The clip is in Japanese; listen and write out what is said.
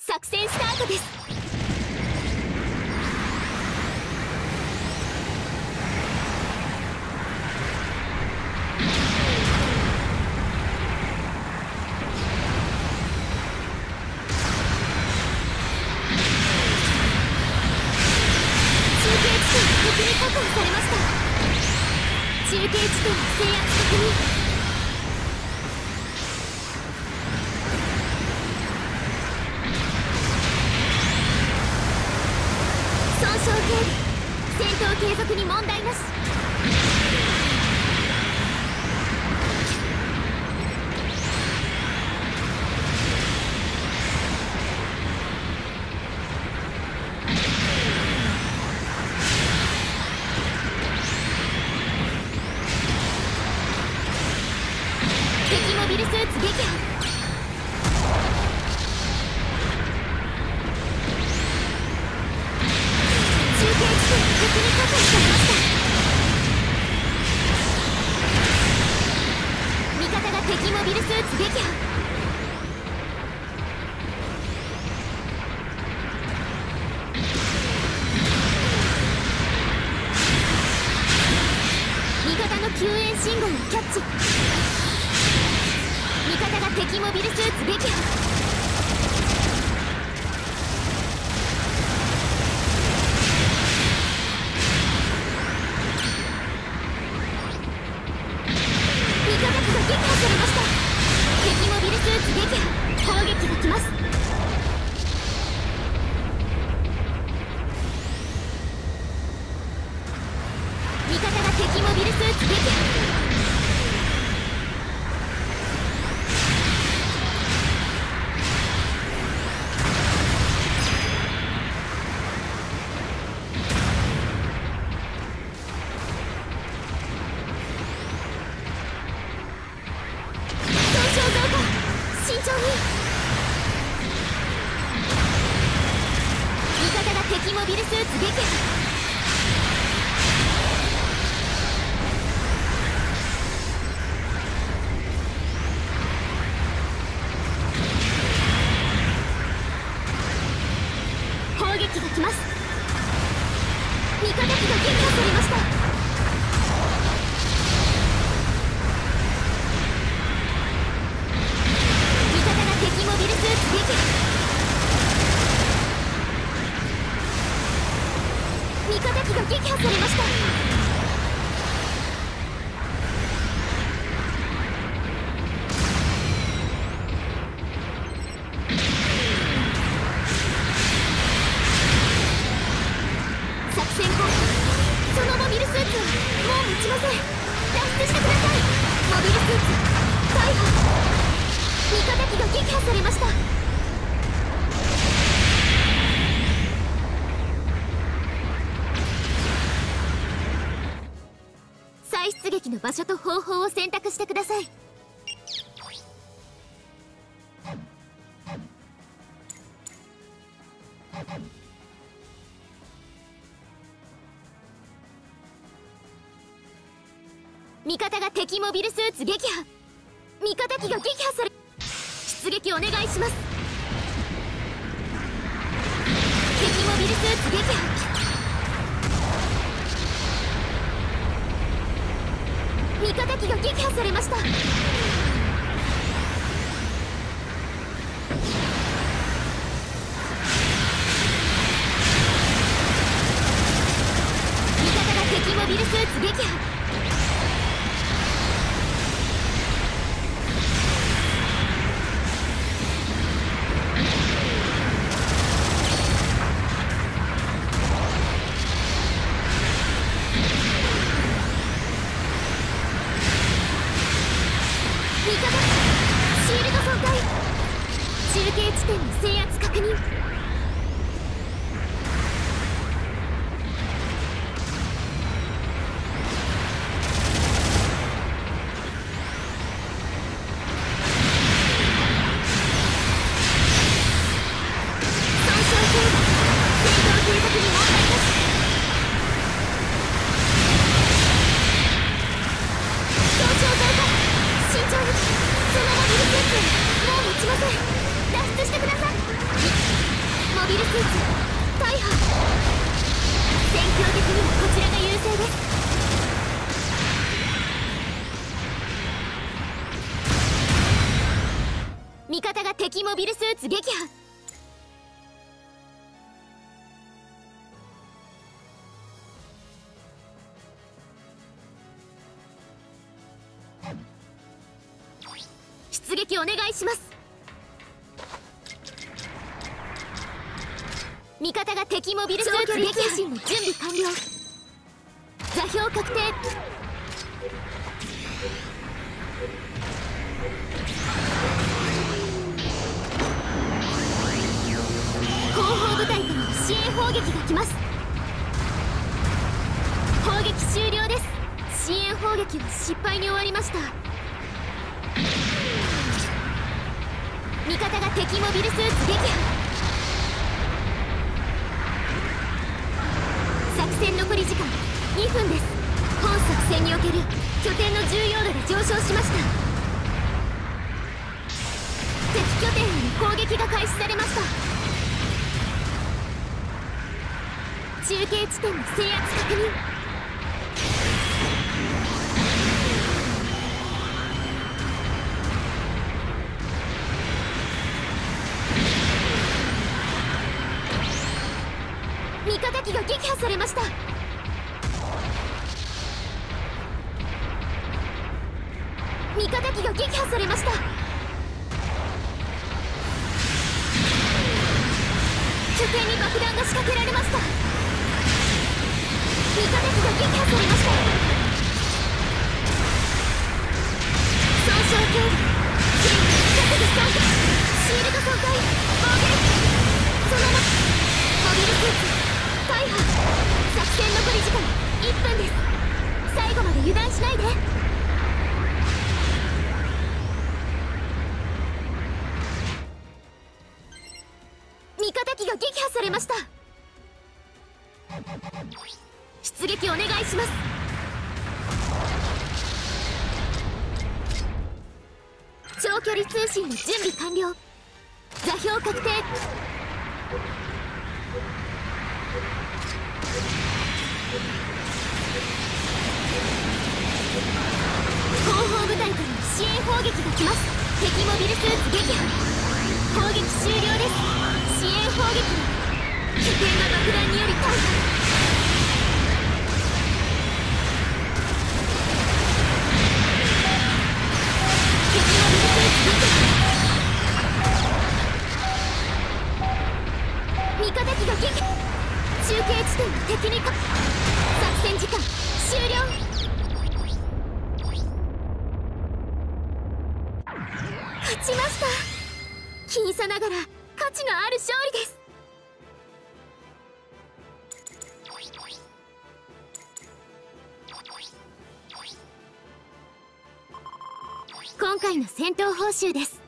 作戦スタートです。確保されました。中継地点の制圧確認。損傷警備、戦闘継続に問題なし。モビルスーツ撃破。中継地点確認確保されました。味方が敵モビルスーツ撃破。味方の救援信号をキャッチ。味方が敵モビルスーツ撃破。味方機が撃破されました。敵モビルスーツ撃破。攻撃が来ます。味方が敵モビルスーツ撃破。慎重に。味方が敵モビルスーツ撃破。砲撃が来ます。味方機が撃破されました。敵モビルスーツ撃破。味方機が撃破されました。作戦効果。そのモビルスーツはもう持ちません。脱出してください。モビルスーツ大破。味方機が撃破されました。再出撃の場所と方法を選択してください。味方が敵モビルスーツ撃破。味方機が撃破され、出撃お願いします。敵モビルスーツ撃破。味方機が撃破されました。味方が敵モビルスーツ撃破。味方シールド損壊。中継地点の制圧確認。損傷強打。戦闘継続に問題なし。損傷増加。慎重に。そのモビルスーツもう持ちません。脱出してください。 味方が敵モビルスーツ撃破。出撃お願いします。味方が敵モビルスーツ撃破の準備完了。座標確定。後方部隊からの支援砲撃が来ます。砲撃終了です。支援砲撃は失敗に終わりました。味方が敵モビルスーツ撃破。作戦残り時間2分です。本作戦における拠点の重要度が上昇しました。敵拠点への攻撃が開始されました。中継地点の制圧確認。味方機が撃破されました。味方機が撃破されました。拠点に爆弾が仕掛けられました。味方機が撃破されました。損傷強度各部3回シールド損壊防御力そのままモビルスーツ大破。作戦残り時間1分です。最後まで油断しないで。味方機が撃破されました。出撃お願いします。長距離通信の準備完了。座標確定。後方部隊からの支援砲撃が来ます。敵モビルスーツ撃破。砲撃終了です。支援砲撃は拠点が爆弾により大破。味方機が撃破。中継地点の敵に作戦時間終了。勝ちました。僅差ながら価値のある勝利です。今回の戦闘報酬です。